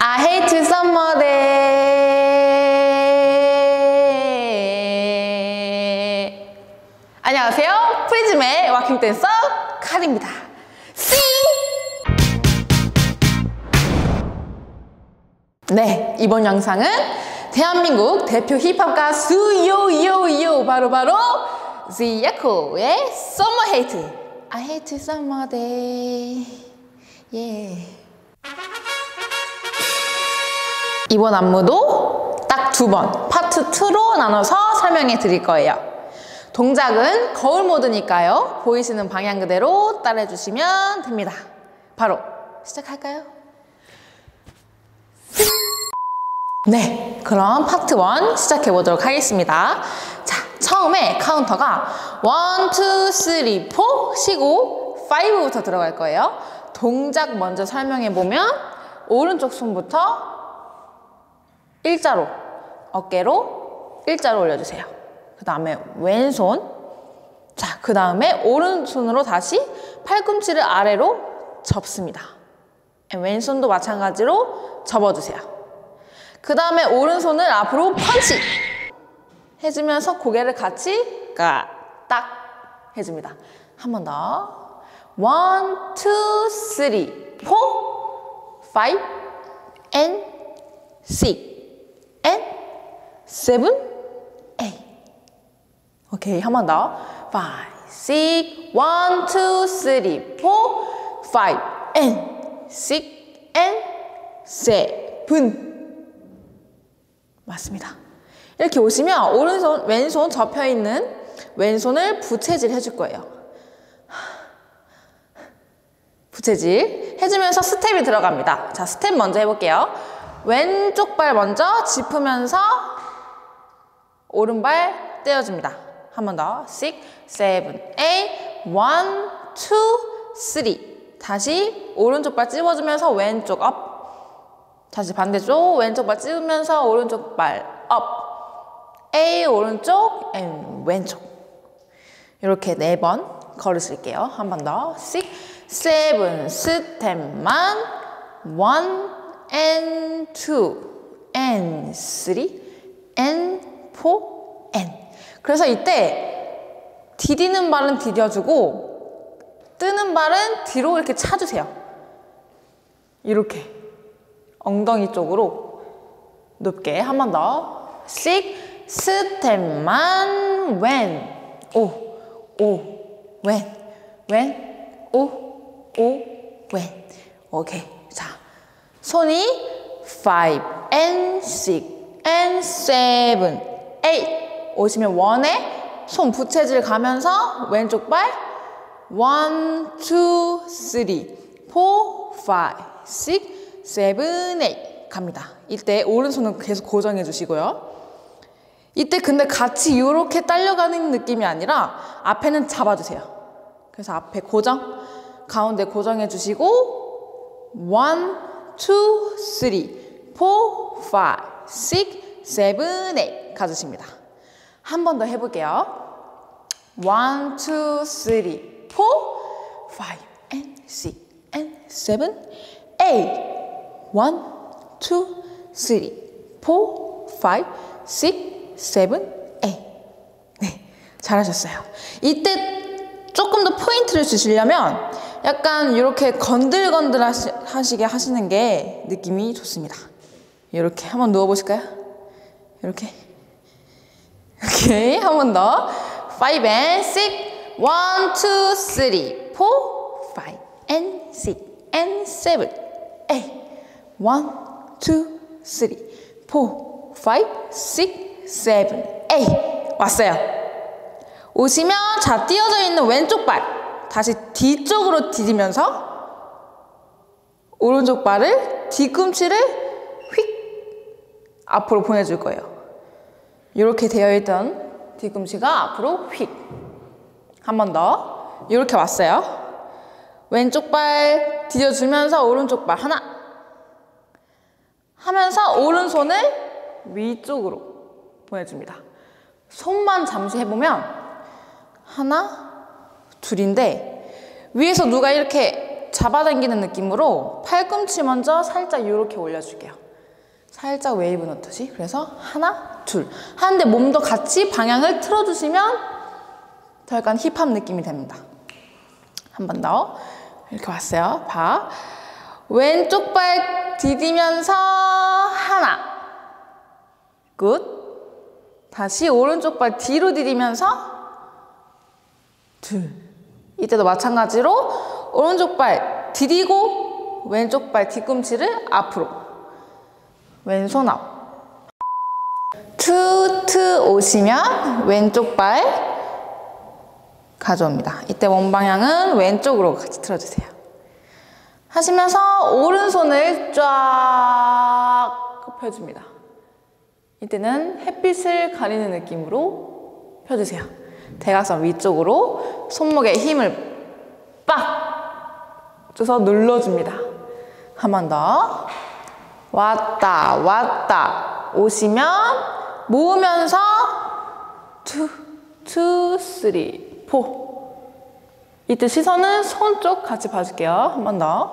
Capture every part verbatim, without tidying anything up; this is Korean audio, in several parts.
I hate summer day. 안녕하세요. 프리즘의 워킹 댄서 칼입니다. 씨! 네, 이번 영상은 대한민국 대표 힙합 가수 요요요 바로바로 지아코의 Summer Hate. I hate summer day. 예. 이번 안무도 딱 두 번, 파트 이로 나눠서 설명해 드릴 거예요. 동작은 거울 모드니까요. 보이시는 방향 그대로 따라해 주시면 됩니다. 바로 시작할까요? 네, 그럼 파트 일 시작해 보도록 하겠습니다. 자, 처음에 카운터가 원, 투, 쓰리, 포 쉬고 파이브부터 들어갈 거예요. 동작 먼저 설명해 보면 오른쪽 손부터 일자로, 어깨로 일자로 올려주세요. 그 다음에 왼손, 자, 그 다음에 오른손으로 다시 팔꿈치를 아래로 접습니다. 왼손도 마찬가지로 접어주세요. 그 다음에 오른손을 앞으로 펀치 해주면서 고개를 같이 딱 해줍니다. 한 번 더. 원, 투, 쓰리, 포, 파이브, 앤, 식. and seven, eight. 오케이, 한 번 더. five, six, one, two, three, four, five, and six, and seven. 맞습니다. 이렇게 오시면 오른손, 왼손 접혀 있는 왼손을 부채질 해줄 거예요. 부채질 해주면서 스텝이 들어갑니다. 자, 스텝 먼저 해볼게요. 왼쪽 발 먼저 짚으면서 오른발 떼어줍니다. 한 번 더. six, seven, eight, one, two, three. 다시 오른쪽 발 찝어주면서 왼쪽 업. 다시 반대쪽 왼쪽 발 찝으면서 오른쪽 발 업. A 오른쪽, M 왼쪽. 이렇게 네 번 걸으실게요. 한 번 더. six, seven 스텝만 one and two, and three, and four, and. 그래서 이때 디디는 발은 디뎌주고 뜨는 발은 뒤로 이렇게 차주세요. 이렇게 엉덩이 쪽으로 높게. 한 번 더. six, 스텝만 when, 오, 오, when, when, 오, 오, when. 오케이. 자. 손이 five and six and seven, eight 오시면 원에 손 부채질 가면서 왼쪽 발 one, two, three, four, five, six, seven, eight 갑니다. 이때 오른손은 계속 고정해 주시고요. 이때 근데 같이 이렇게 딸려가는 느낌이 아니라 앞에는 잡아주세요. 그래서 앞에 고정, 가운데 고정해 주시고 one, two, three, four, five, six, seven, eight 가주십니다. 한 번 더 해볼게요. one, two, three, four, five, and six, and seven, eight. one, two, three, four, five, six, seven, eight. 네, 잘하셨어요. 이때 조금 더 포인트를 주시려면 약간 이렇게 건들건들 하시, 하시게 하시는 게 느낌이 좋습니다. 이렇게 한번 누워보실까요? 이렇게. 오케이, 한 번 더. five and six, one, two, three, four, five and six and seven, eight. one, two, three, four, five, six, seven, eight. 왔어요. 오시면 자, 띄어져 있는 왼쪽 발 다시 뒤쪽으로 디디면서 오른쪽 발을 뒤꿈치를 휙 앞으로 보내줄 거예요. 이렇게 되어 있던 뒤꿈치가 앞으로 휙. 한 번 더. 이렇게 왔어요. 왼쪽 발 디뎌주면서 오른쪽 발 하나 하면서 오른손을 위쪽으로 보내줍니다. 손만 잠시 해보면 하나 둘인데 위에서 누가 이렇게 잡아당기는 느낌으로 팔꿈치 먼저 살짝 이렇게 올려줄게요. 살짝 웨이브 놓듯이. 그래서 하나, 둘. 하는데 몸도 같이 방향을 틀어주시면 더 약간 힙합 느낌이 됩니다. 한 번 더. 이렇게 왔어요. 봐. 왼쪽 발 디디면서 하나. 굿. 다시 오른쪽 발 뒤로 디디면서 둘. 이때도 마찬가지로 오른쪽 발 디디고 왼쪽 발 뒤꿈치를 앞으로. 왼손 앞. 투트 오시면 왼쪽 발 가져옵니다. 이때 몸 방향은 왼쪽으로 같이 틀어주세요. 하시면서 오른손을 쫙 펴줍니다. 이때는 햇빛을 가리는 느낌으로 펴주세요. 대각선 위쪽으로 손목에 힘을 빡 줘서 눌러줍니다. 한 번 더. 왔다 왔다 오시면 모으면서 투, 투, 쓰리, 포. 이때 시선은 손 쪽 같이 봐줄게요. 한 번 더.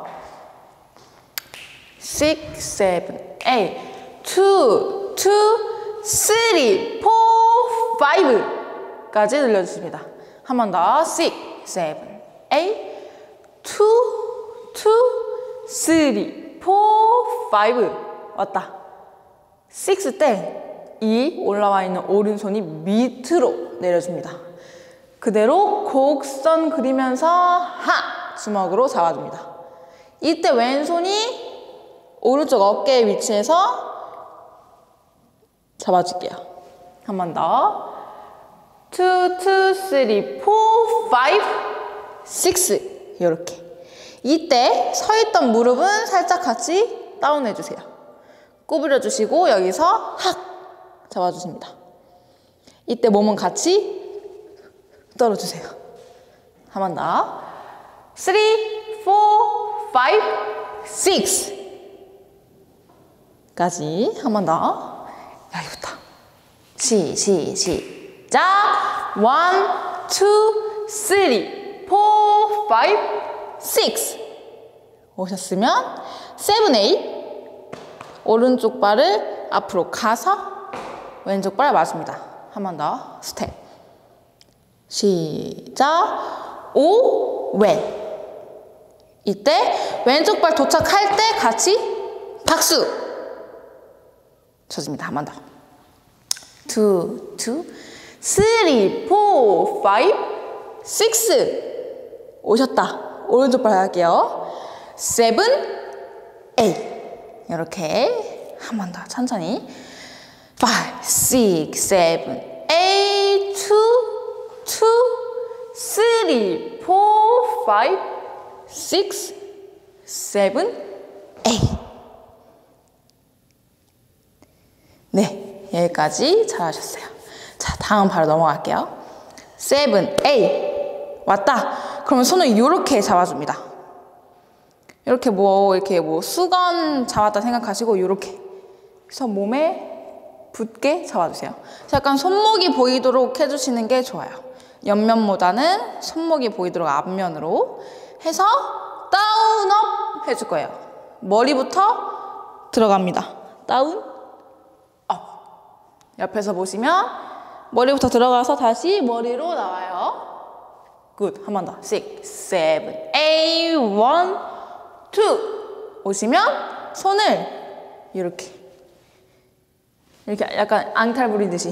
six, seven, eight, two, two, three, four, five 까지 늘려주십니다. 한 번 더. six, seven, eight, two, two, three, four, five. 왔다. six 때 이 올라와 있는 오른손이 밑으로 내려줍니다. 그대로 곡선 그리면서 하! 주먹으로 잡아줍니다. 이때 왼손이 오른쪽 어깨에 위치해서 잡아줄게요. 한 번 더. two, two, three, four, five, six. 이렇게. 이때 서 있던 무릎은 살짝 같이 다운해 주세요. 구부려 주시고 여기서 확 잡아주십니다. 이때 몸은 같이 떨어주세요. 한 번 더. three, four, five, six 까지 한 번 더. 여기부터. 시, 시, 시작. one, two, three, four, five, six 오셨으면 seven, eight 오른쪽 발을 앞으로 가서 왼쪽 발 맞춥니다. 한 번 더. 스텝. 시작. 오, 왼. 이때 왼쪽 발 도착할 때 같이 박수 쳐줍니다. 한 번 더. two, two, three, four, five, six 오셨다. 오른쪽 발 할게요. seven, eight 이렇게 한 번 더 천천히. five, six, seven, eight, two, two, three, four, five, six, seven, eight. 네, 여기까지 잘하셨어요. 자, 다음 바로 넘어갈게요. seven, eight 왔다. 그러면 손을 이렇게 잡아줍니다. 이렇게 뭐 이렇게 뭐 수건 잡았다 생각하시고 이렇게 그래서 몸에 붙게 잡아주세요. 약간 손목이 보이도록 해주시는 게 좋아요. 옆면보다는 손목이 보이도록 앞면으로 해서 다운 업 해줄 거예요. 머리부터 들어갑니다. 다운 업. 옆에서 보시면 머리부터 들어가서 다시 머리로 나와요. 굿. 한 번 더. six, seven, eight, one, two 오시면 손을 이렇게 이렇게 약간 앙탈 부리듯이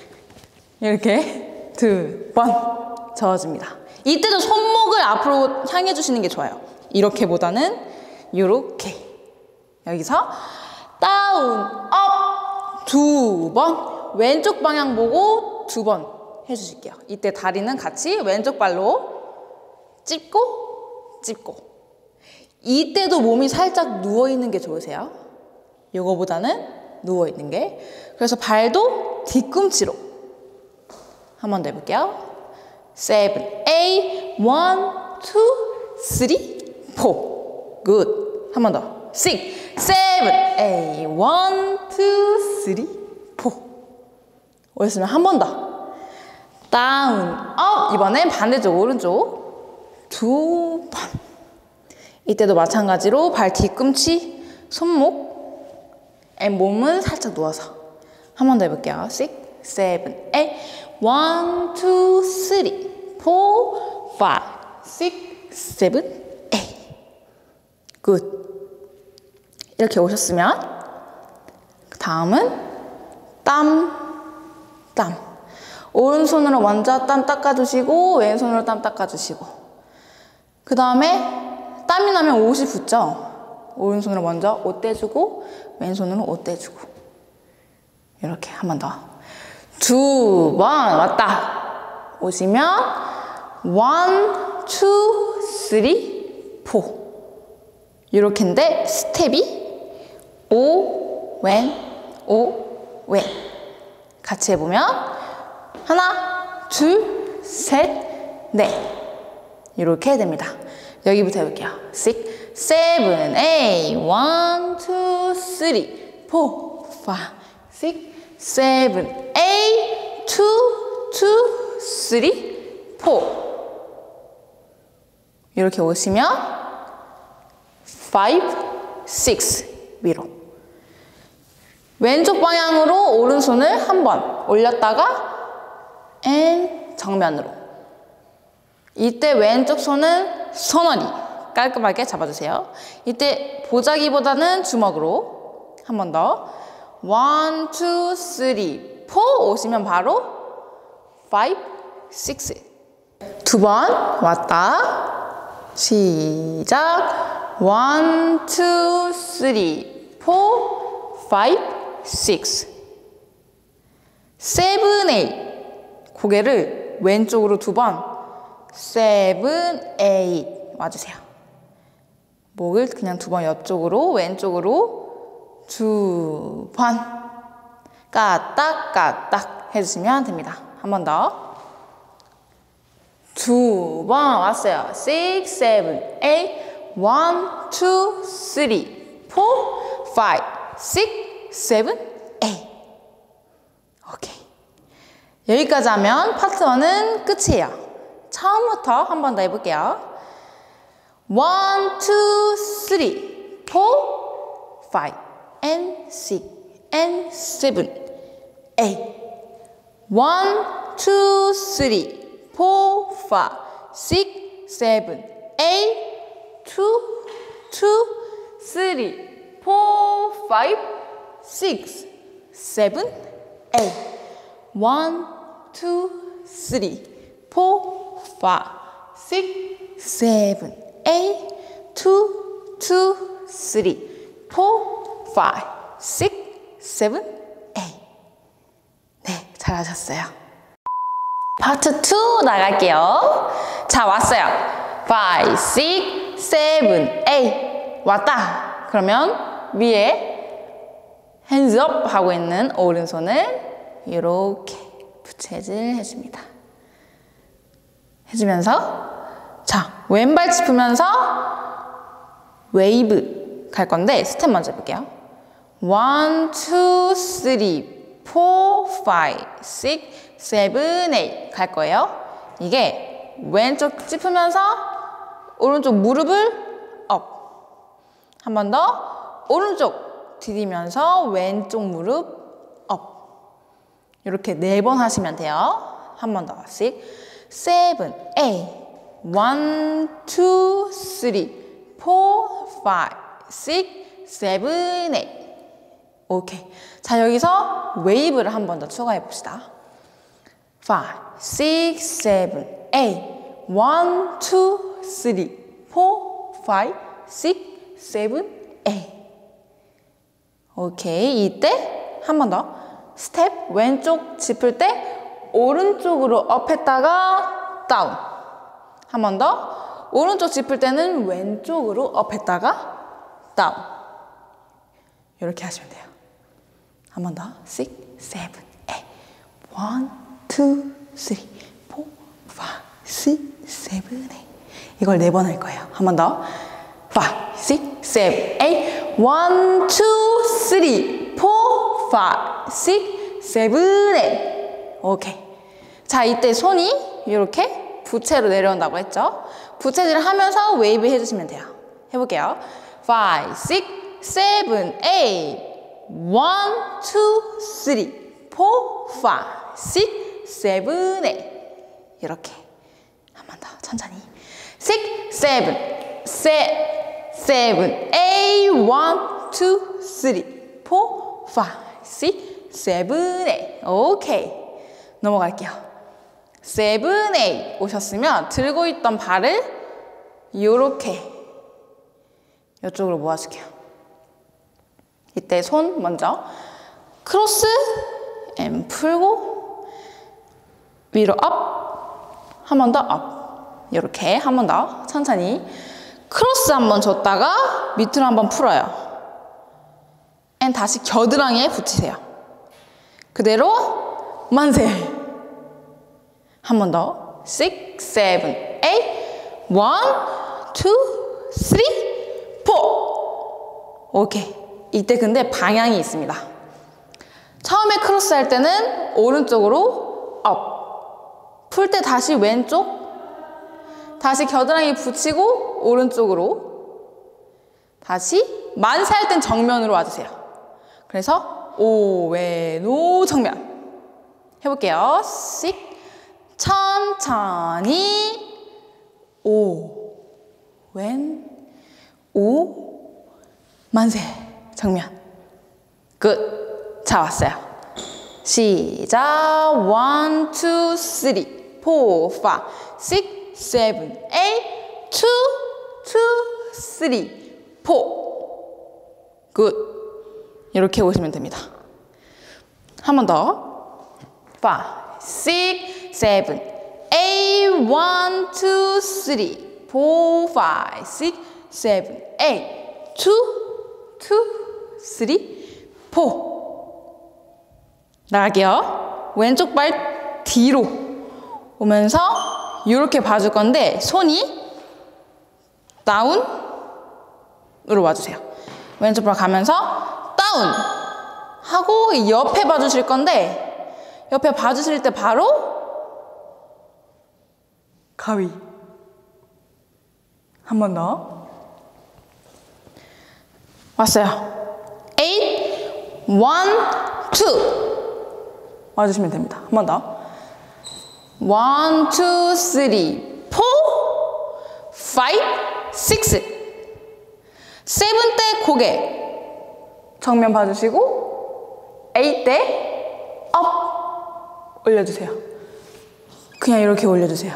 이렇게 두 번 저어줍니다. 이때도 손목을 앞으로 향해 주시는 게 좋아요. 이렇게보다는 이렇게 여기서 다운 업 두 번 왼쪽 방향 보고 두 번 해주실게요. 이때 다리는 같이 왼쪽 발로 찝고 찝고 이때도 몸이 살짝 누워있는 게 좋으세요. 요거보다는 누워있는 게. 그래서 발도 뒤꿈치로 한 번 더 해볼게요. seven, eight, one, two, three, four 굿. 한 번 더. six, seven, eight, one, two, three, four 오셨으면 한 번 더. 다운 업. 이번엔 반대쪽 오른쪽 두 번. 이때도 마찬가지로 발 뒤꿈치, 손목, 몸은 살짝 누워서 한 번 더 해볼게요. six, seven, eight, one, two, three, four, five, six, seven, eight. 굿. 이렇게 오셨으면 그 다음은 땀, 땀. 오른손으로 먼저 땀 닦아주시고 왼손으로 땀 닦아주시고 그 다음에 땀이 나면 옷이 붙죠? 오른손으로 먼저 옷 떼주고 왼손으로 옷 떼주고 이렇게 한 번 더. 두 번 왔다. 오시면 one, two, three, four 이렇게인데 스텝이 오, 왼, 오, 왼 같이 해보면 하나, 둘, 셋, 넷 이렇게 됩니다. 여기부터 해볼게요. six, seven, eight, one, two, three, four, five, six, seven, eight, two, two, three, four 이렇게 오시면 five, six 위로 왼쪽 방향으로 오른손을 한 번 올렸다가 and 정면으로 이때 왼쪽 손은 손허리 깔끔하게 잡아주세요. 이때 보자기보다는 주먹으로 한 번 더 one, two, three, four 오시면 바로 five, six 두 번 왔다 시작 one, two, three, four, five, six seven, eight 고개를 왼쪽으로 두 번 seven, eight 와주세요. 목을 그냥 두 번 옆쪽으로 왼쪽으로 두 번 까딱 까딱 해주시면 됩니다. 한 번 더 두 번 왔어요. six, seven, eight, one, two, three, four, five, six, seven, eight 오케이. 여기까지 하면 파트 원은 끝이에요. 처음부터 한 번 더 해볼게요. one, two, three, four, five, and six, and seven, eight. one, two, three, four, five, six, seven, eight. two, two, three, four, five, six, seven, eight. one, two, three, four, five, six, seven, eight. two, two, three, four, five, six, seven, eight. 네, 잘하셨어요. 파트 투 나갈게요. 자, 왔어요. five, six, seven, eight. 왔다. 그러면 위에 hands up 하고 있는 오른손을 이렇게 부채질 해줍니다. 해주면서 자, 왼발 짚으면서 웨이브 갈 건데 스텝 먼저 해볼게요. one, two, three, four, five, six, seven, eight 갈 거예요. 이게 왼쪽 짚으면서 오른쪽 무릎을 업. 한 번 더 오른쪽 디디면서 왼쪽 무릎 업. 이렇게 네 번 하시면 돼요. 한 번 더. six, seven, eight, one, two, three, four, five, six, seven, eight. 오케이. 자, 여기서 웨이브를 한 번 더 추가해 봅시다. five, six, seven, eight, one, two, three, four, five, six, seven, eight. 오케이. 이때 한 번 더 스텝 왼쪽 짚을 때 오른쪽으로 업 했다가 다운. 한 번 더 오른쪽 짚을 때는 왼쪽으로 업 했다가 다운. 이렇게 하시면 돼요. 한 번 더 six, seven, eight, one, two, three, four, five, six, seven, eight. 이걸 네 번 할 거예요. 한 번 더 five, six, seven, eight, one, two, three, four, five, six, seven, eight. 오케이. 자, 이때 손이 이렇게 부채로 내려온다고 했죠. 부채질을 하면서 웨이브 해주시면 돼요. 해볼게요. five, six, seven, eight. one, two, three, four, five, six, seven, eight. 이렇게. 한 번 더 천천히. six, seven, seven, eight. one, two, three, four, five, six, seven, eight. 오케이. 넘어갈게요. seven, eight 오셨으면 들고 있던 발을 요렇게 이쪽으로 모아줄게요. 이때 손 먼저 크로스 앤 풀고 위로 업, 한 번 더 업. 이렇게 한 번 더 천천히 크로스 한 번 줬다가 밑으로 한 번 풀어요. 앤 다시 겨드랑이에 붙이세요. 그대로 만세. 한 번 더 six, seven, eight. one, two, three, four. 오케이. 이때 근데 방향이 있습니다. 처음에 크로스 할 때는 오른쪽으로 업. 풀 때 다시 왼쪽. 다시 겨드랑이 붙이고 오른쪽으로. 다시 만세 할 땐 정면으로 와주세요. 그래서 오, 왼, 오, 정면. 해볼게요. six. 천천히 오, 왼, 오, 만세. 정면. 끝. 자, 왔어요. 시작. one, two, three, four, five, six, seven, eight. two, two, three, four. 끝. 이렇게 오시면 됩니다. 한 번 더. five, six, seven, eight. one, two, three, four, five, six, seven, eight. two, two, three, four. 나갈게요. 왼쪽 발 뒤로 오면서 이렇게 봐줄 건데 손이 다운으로 와주세요. 왼쪽 발 가면서 다운 하고 옆에 봐주실 건데 옆에 봐주실 때 바로 가위. 한 번 더. 왔어요. eight, one, two. 와주시면 됩니다. 한 번 더. one, two, three, four, five, six. seven 때 고개 정면 봐주시고 eight 때 업 올려주세요. 그냥 이렇게 올려주세요.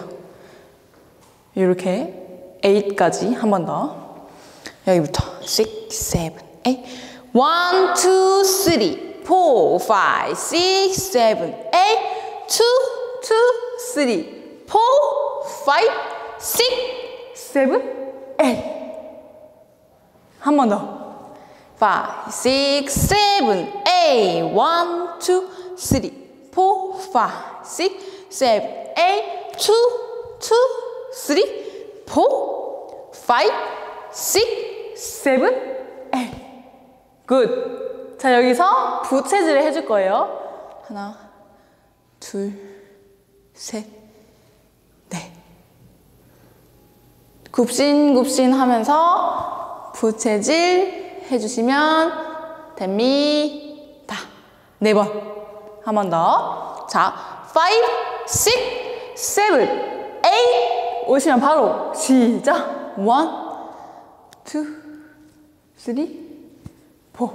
이렇게 eight까지 한 번 더. 여기부터 six, seven, eight. one, two, three, four, five, six, seven, eight. two, two, three, four, five, six, seven, eight. 한 번 더. five, six, seven, eight. one, two, three, four, five, six, seven, eight. two, two, three, four, five, six, seven, eight. 굿. 자, 여기서 부채질을 해줄 거예요. 하나, 둘, 셋, 넷. 굽신굽신 하면서 부채질 해주시면 됩니다. 네 번. 한 번 더. 자, five, six, seven, eight. 오시면 바로 시작. one, two, three, four.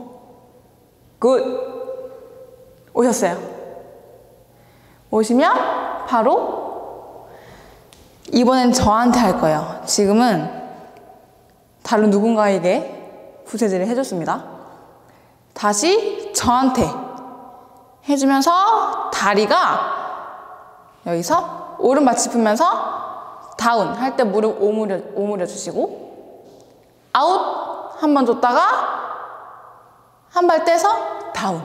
굿. 오셨어요. 오시면 바로 이번엔 저한테 할 거예요. 지금은 다른 누군가에게 부채질을 해줬습니다. 다시 저한테 해주면서 다리가 여기서 오른발 짚으면서 다운 할 때 무릎 오므려, 오므려 주시고 아웃 한 번 줬다가 한 발 떼서 다운.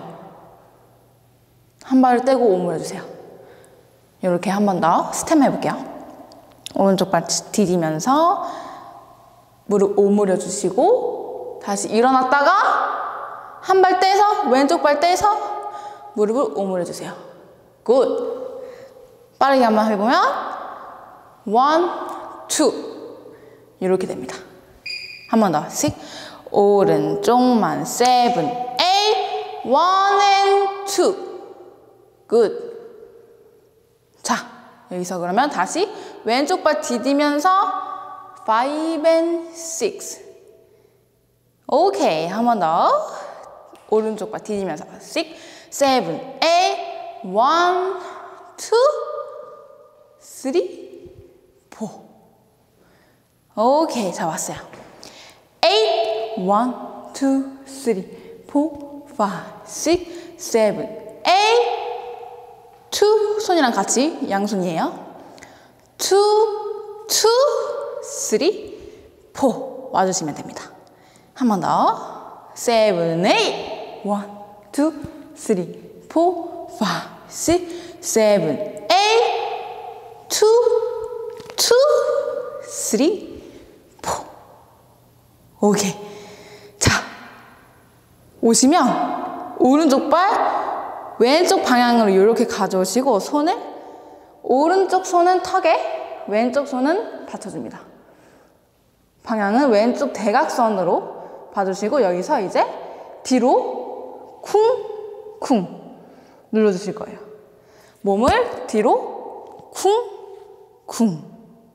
한 발을 떼고 오므려 주세요. 이렇게 한 번 더 스텝 해볼게요. 오른쪽 발 디디면서 무릎 오므려 주시고 다시 일어났다가 한 발 떼서 왼쪽 발 떼서 무릎을 오므려 주세요. 굿. 빠르게 한번 해보면 one, two 이렇게 됩니다. 한 번 더. six. 오른쪽만 seven, eight, one and two. good. 자, 여기서 그러면 다시 왼쪽 발 디디면서 five and six. 오케이. 한 번 더. 오른쪽 발 디디면서 six, seven, eight, one, two, three, four. 오케이. 자, 왔어요. eight, one, two, three, four, five, six, seven, eight, two. 손이랑 같이 양손이에요. two, two, three, four. 와주시면 됩니다. 한 번 더. seven, eight, one, two, three, four, five, six, seven, eight, two, two, three, four. 오케이. 자, 오시면 오른쪽 발 왼쪽 방향으로 이렇게 가져오시고 손을 오른쪽 손은 턱에 왼쪽 손은 받쳐줍니다. 방향은 왼쪽 대각선으로 봐주시고 여기서 이제 뒤로 쿵쿵 눌러주실 거예요. 몸을 뒤로 쿵쿵.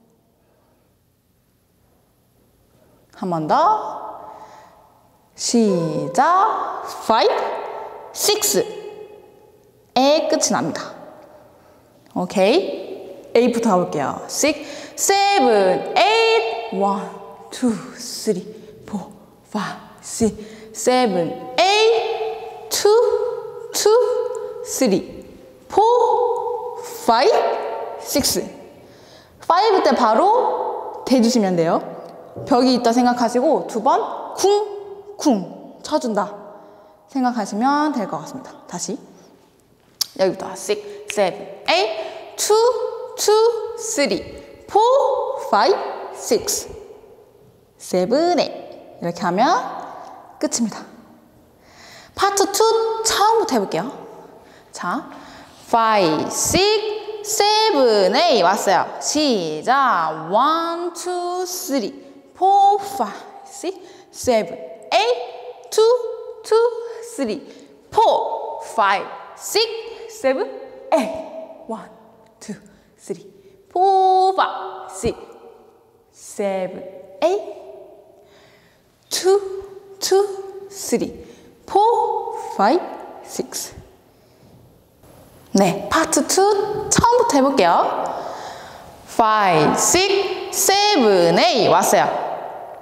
한 번 더. 시작. five, six. 에 끝이 납니다. 오케이. eight부터 가볼게요. six, seven, eight, one, two, three, four, five, six, seven, eight, two, two, three, four, five, six. five 때 바로 대주시면 돼요. 벽이 있다 생각하시고 두 번 쿵쿵 쳐준다 생각하시면 될 것 같습니다. 다시 여기부터 six, seven, eight, two, two, three, four, five, six, seven, eight. 이렇게 하면 끝입니다. 파트 투 처음부터 해볼게요. 자, five, six, seven, eight 왔어요. 시작. one, two, three, four, five, six, seven, eight, two, two, three, four, five, six, seven, eight. one, two, three, four, five, six, seven, eight. two, two, three, four, five, six. 네, 파트 투 처음부터 해볼게요. five, six, seven, eight 왔어요.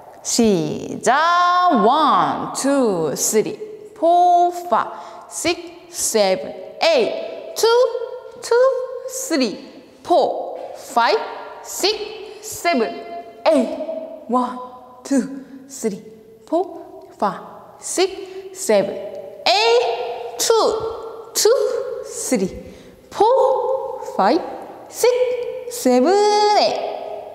시작. one, two, three, four, five, six, seven, eight. two, two, three, four, five, six, seven, eight. one, two, three, four, five, six, seven, eight. two, two, three, four, five, six, seven, eight.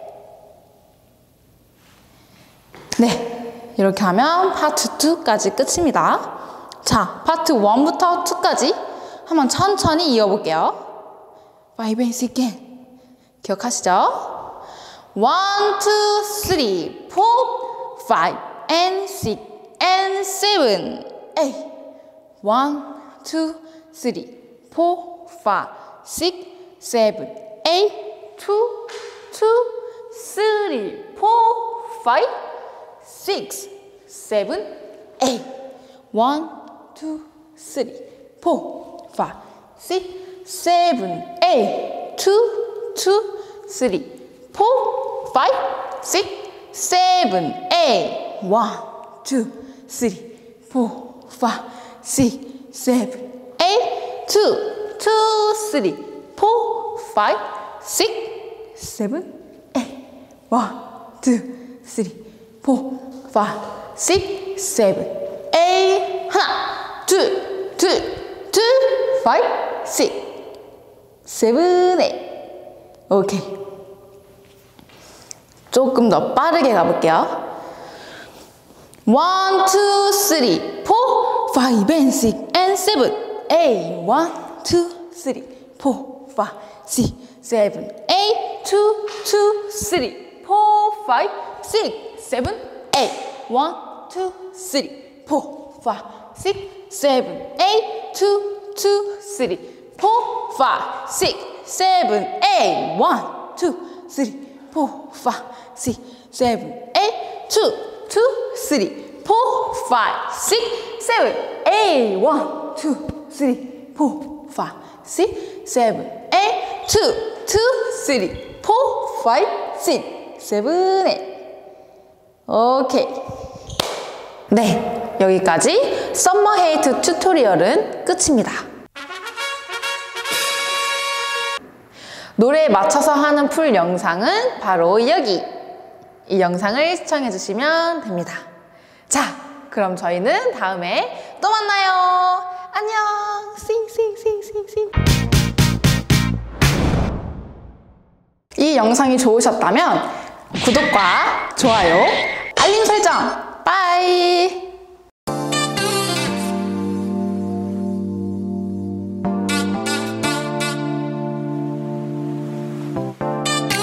네, 이렇게 하면 파트 투까지 끝입니다. 자, 파트 원부터 투까지 한번 천천히 이어볼게요. five and six again. 기억하시죠? one, two, three, four, five, and six, and seven, eight. one, two, three, four, five, six, seven, eight. two, two, three, four, five, six, seven, eight. one, two, three, four, five, six, seven, eight. two, two, three, four, five, six, seven, eight. one, two, three, four, five, six, seven, eight. two, two, three, four, five, six, seven, eight. one, two, three, four, five, six, seven, eight. 하나, 둘, 둘, 둘, five, six, seven, eight. 오케이. 조금 더 빠르게 가볼게요. one, two, three, four, five, and six, and seven, eight. one, two, three, four, five, six, seven, eight. two, two, three, four, five, six, seven, eight. one, two, three, four, five, six, seven, eight, two, two, three, four, five, six, seven, eight, one, two, three, four, five, six, seven, eight, two, two, three, four, five, six, seven, eight, one, two, three, four, five, six, seven, eight, two, two, three, four, five, six, seven, eight. 오케이. 네, 여기까지 썸머 헤이트 튜토리얼은 끝입니다. 노래에 맞춰서 하는 풀 영상은 바로 여기! 이 영상을 시청해주시면 됩니다. 자, 그럼 저희는 다음에 또 만나요. 안녕. 싱싱싱싱싱. 이 영상이 좋으셨다면 구독과 좋아요, 알림 설정, 빠이.